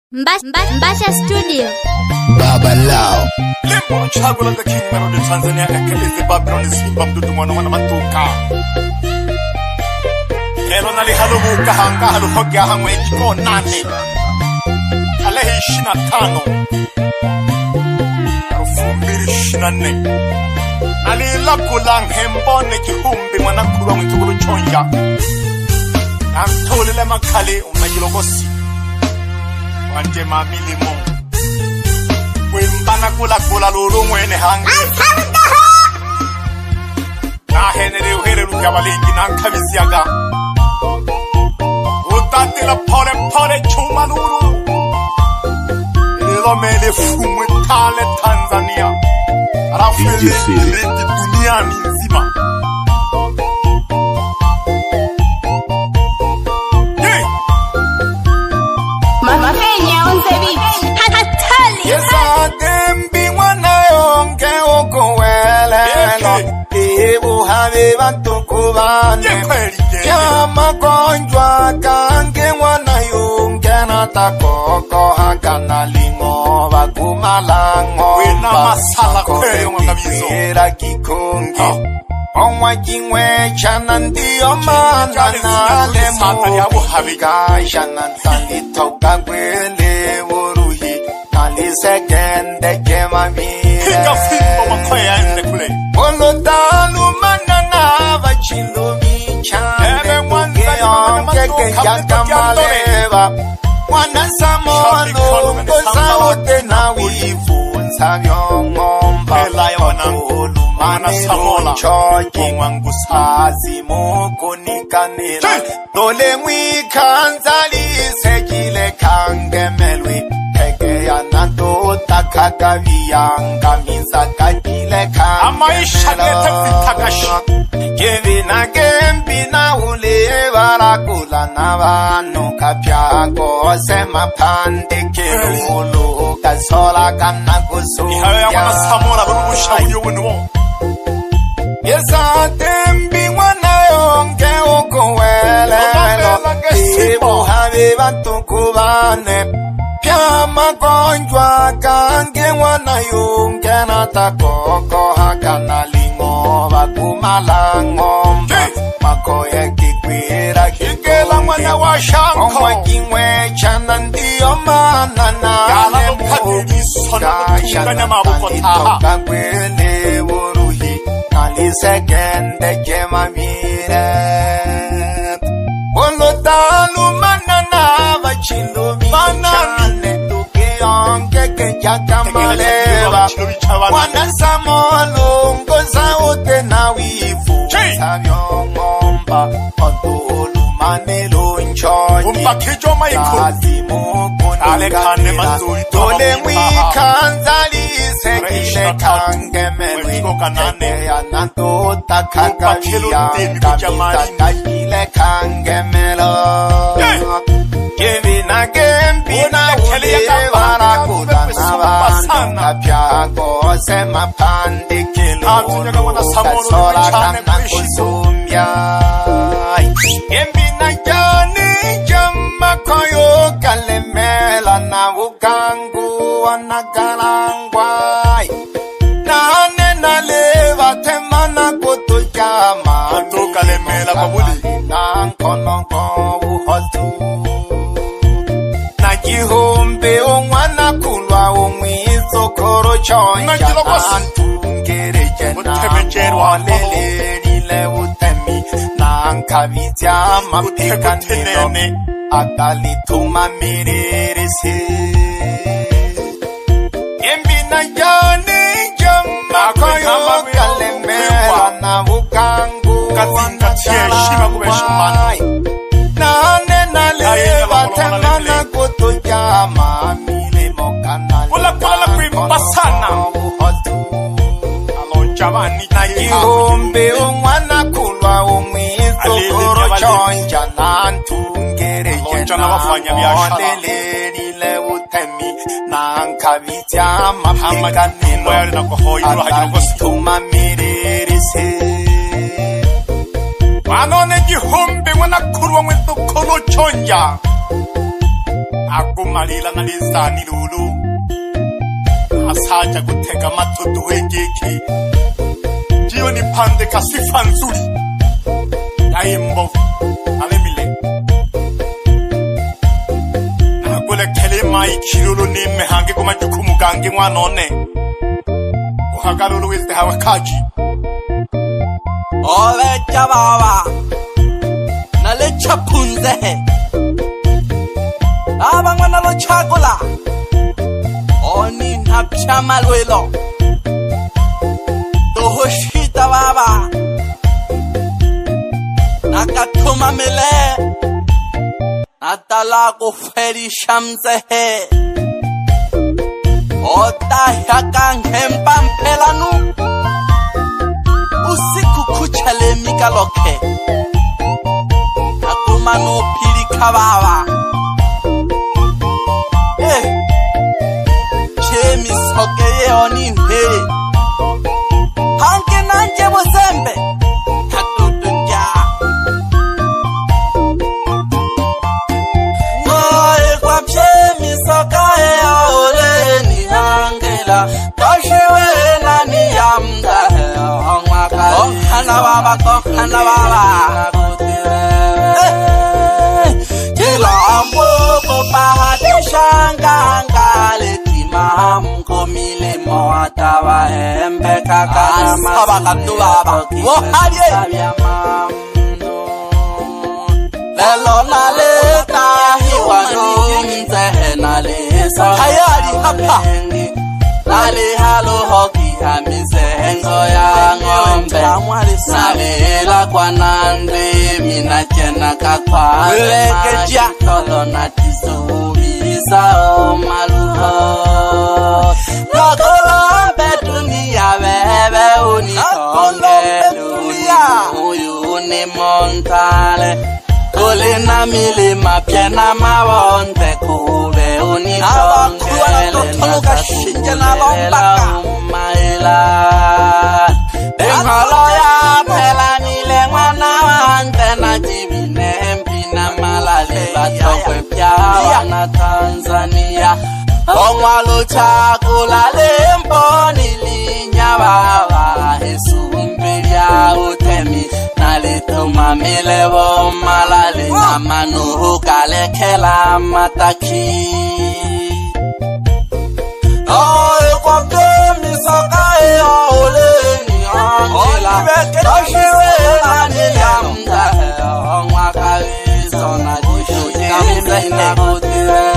Mbasha Studio. Baba Lao. Limbo chagula the king melody Tanzania ekelizi Babylon simba mdudu mwana wana matuka. Elo nali halubu kahanga haluhogya hangwe iko nane. Alehi 25. Arufumbiri 24. Alila kulang hembone kihumbi mwana kurwa mtukulu chonja. Antolile makali umajilogosi. Wanje mamilimo. Wimbana kula lulu mwene hangi. Na henere uhere lukabaliki na nkabisiaga. Utatila pole chuma lulu. Ilo mele fumwe kale Tanzania. Rafele leti duniani nzima. Mama Kenya on the beat. Hatali. Yes, I dem be one yonke okuwele no. Ebu have bantukubane. Yama konjwa kange wana yonke na takoko hakana limo bakumalango. Wena masala kweyo ngakabizo. Era kikongi. Onwa kingwe chanandi omana na le mo habiga chanantani toka gwele woruhi nali segende kema mi Kinga fimbo makoya ende kule Olodalu manana vachindo bicha Ebe keke yakamaleva Wana samono Kosa wote na wifu Nsavyo ngomba Ela ya wanangu Mana samola Choji wangu sazi moko nikanila Dole mwikanzali sekile kange melwi Keke ya nando takakaviyanga Mizaka kile kange Amaisha nete vitakashi Kevina gembi na ule varakula na vanu kapyako Sema pande kerulu kasola kana kusuya Ihayo ya wana samola burubusha uyo wenu Yes, I tembi wana yonke ukuwele Ibu havi batukubane Pyama konjwa kange wana yonke na takoko hakana lingo Bakumala ngomba Makoye kikwira Kikela mwana wa shanko Omwa kingwe chanandiyo manana Gala mkadiri sono kutunganya mabuko taha Itoka kwele wuruhi Nali segende kema mire Olodalu manana Vachindo vichane Tuke onke kenjaka maleva Wana samolo Ngoza ote na wifu Savyo ngomba Otulu manelo nchonyi Umba kijo maiko Kazimu Ale kane manzuri Tole mwikanzali sekile kange melwi Keke ya nanto takakavia Kamita kile kange melo Kevina gembi na ule varakula na vanu Kapyako sema pande kilulu Kasola kana kusumya Gembi na jani jama koyo kalemela na vukangu wanakalangwai Nane na leva temana koto jama Koto kalemela babuli Nankononko uhotu Najihombe ongwana kulwa umwizo koro chonja Antungere jena mwalele nile utemi Nankavizya mapika nilome Akali tuma mirerese Yembina jani jama koyo kalemela na vukangu wanakalangwai Nane na leva temana koto jama mile mokana Kula kuimba sana Alonjabani Najihombe ongwana kulwa umwizo koro chonja Nantungere jena mwalele nile utemi Nankavizya mapika nilo Akalituma mirerese Wanone jihombe wana kurwa mwetu kolo chonja akumalila nalizani lulu asaja kutega matoto wegeki jiyo ni pande kasifa nzuri naye mbovu alemile nakule kelema ikilulu ni mehange kumajukumu gange mwanone uhagalulu wizde hawakaji ole jababa nale chapunze abangwana lo chakula oni napcha malwelo tohoshita baba nakatuma mele atala ko feri shamzehe ota yakanghempa mpelanu usiku kuchale mikaloke akumano pilika baba chemi sokeye oni nhe hanke nanje bozembe hatutuja oe kwa chemi sokaye ole ni hangela kashiwe nani yamda hangwaka hana baba shangangale timam komile moatawa hembe kakama sabakatulaba wohaye lelo naleta hiwanu mzehe nalesa hayali hapa nale halo hoki hamizengo ya ngombe nalela kwa nande minachena kakwa lekeja kolona tizubi sao maluho lokolo bedunia bebe unitonge uyuni montale kolena milima piena mabonte kube unitongele nakasulela umaila engolo ya pela nile mwana wante na jibine mpina malale batokwe pya na Tanzania ongwalo chakula lempo nilinya baba esumbiria utemi nalituma milebo malale na manu kalekela mataki oe kwa kemi sakae ole ni angela kashiwe nani yamda ongwaka izona jishu kamime na kutire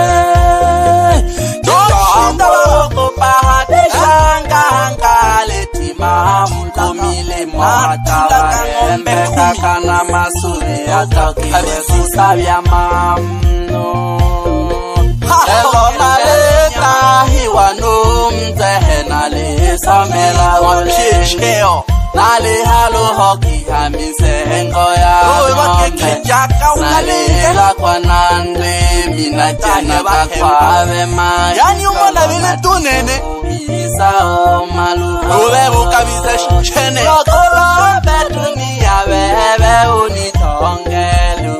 komile mwata embe kakana masuri atakiwe kusabya mamno elo naleta hiwanu mzehe nalisamela wachicheo nali halo hoki hamizengo ya ngombe nalela kwa nande minachena kakwawe maji yani umona vile tunene isao maluho ube ukabize shene lokolo bedunia bebe unitongelu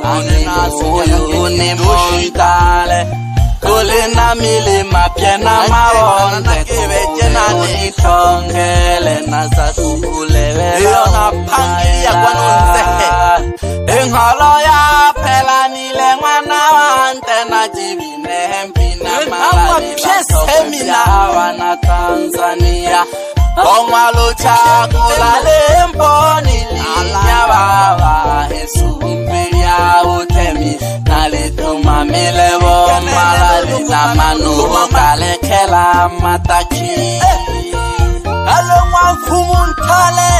unimushitale kulina milima piena mawonde unitongele na zakulele iyo na pangi ya kwanunzehe ingolo ya pela nile mwana wante na jibine mpina malali batokya na Tanzania ongwalo chakula lempo nilinya baba esumbiria utemi nalituma milebo malali na manu kalekela mataki alo mwafumu ntale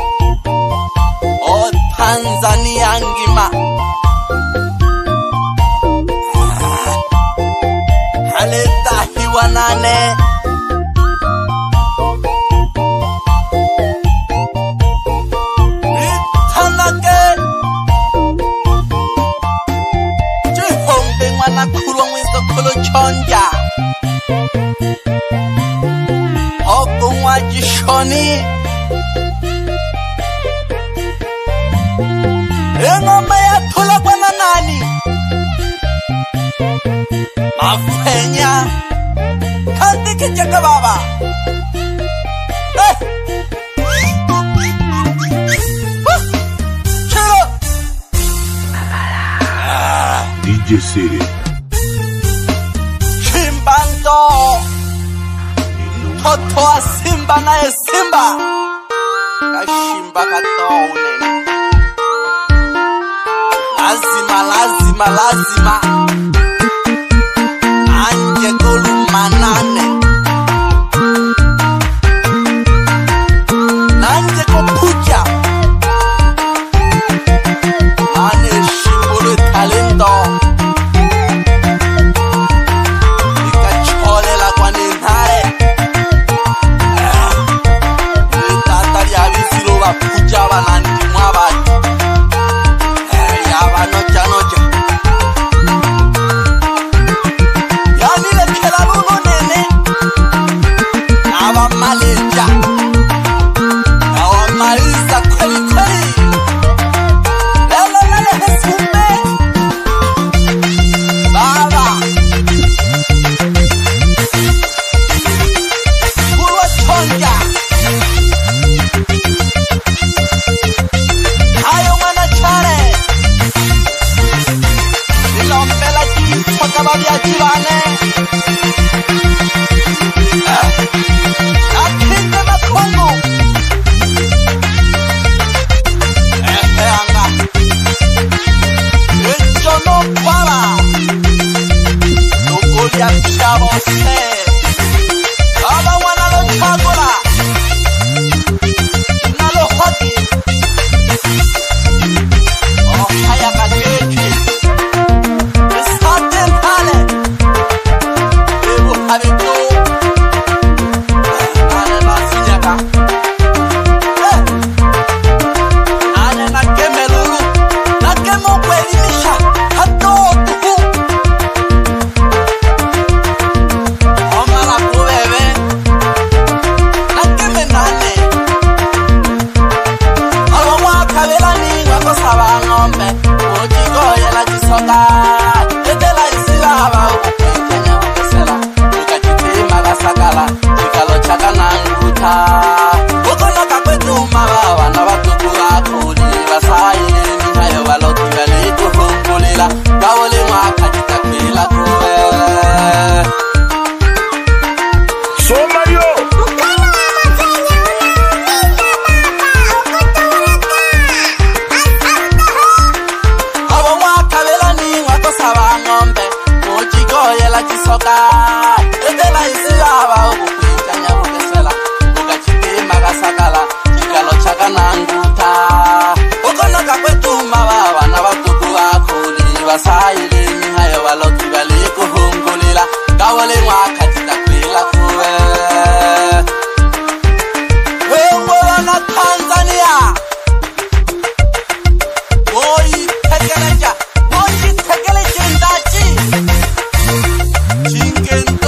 o Tanzania ngima haleta hiwanane itanake jihombe mwana kulwa mwizo kulo chonja oko mwajishoni engombe ya tula kwa nani afenya kanti kijaka baba DJ City Chimbanto Toto wa Simba naye Simba Kashimba katone Lazima Anje gulu manane Nanje kopuja Ane shimbole talento Ikachole la kwa ninae Tatari abisiro wapuja wanandi mwabati Yaba noja Yani lekela luno nene Awa maleja Awa maliza kweli kweli Lele hesumbe Baba Kulwa chonja Hayo mwana chare Nilombela kisoka babia chivane Nakinde na Kongo Anga Echono kwala Nukulia chavo se Baba wana lo chagola Nalo hoki Oh haya kageki Esate pale Ebu habito Ane nasinyaka Ane nakeme lulu Nakeme ukwelimisha Hato tuku Omala kubebe Nakeme nane Alwa wakabela ni wako saba ngombe Ujigo yela jisoka Etela isila haba ukupikanya ukesela Ukachitima gasakala Chikalo chaka nanguta Ukono kakwetuma baba na batuku akuli Basaile mihayo baloki baliku hungulila Kawole mwaka jitakwila kuwe Somayo Awa wakabela ni wako saba ngombe Ujigo yela jisoka Etela isila haba ukupikanya ukesela Ukachitima gasakala Chikalo chaka nanguta Ukono kakwetuma baba na batuku akuli Basaile mihayo baloki baliku hungulila Kawole mwaka jitakwila kuwe Wewe na Tanzania Moi tekeleja ndachi Chingento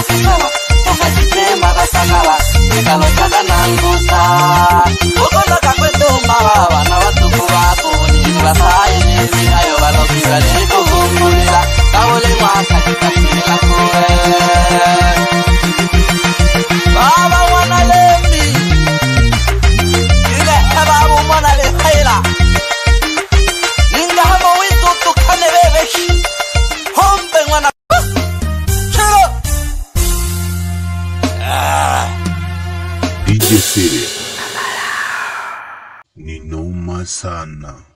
masisela ukajitema kasakala ikalo chaka nangusa ukono kakwetumba bana batuku bakuni basaini ayo balokira nikukumulira kabule mwaka chikapila kuwe baba wana lembi ile babu mwana le haila ninga hamo witu tukane bebeshi hombe mwana chilo DJ Seria. Ni noma sana.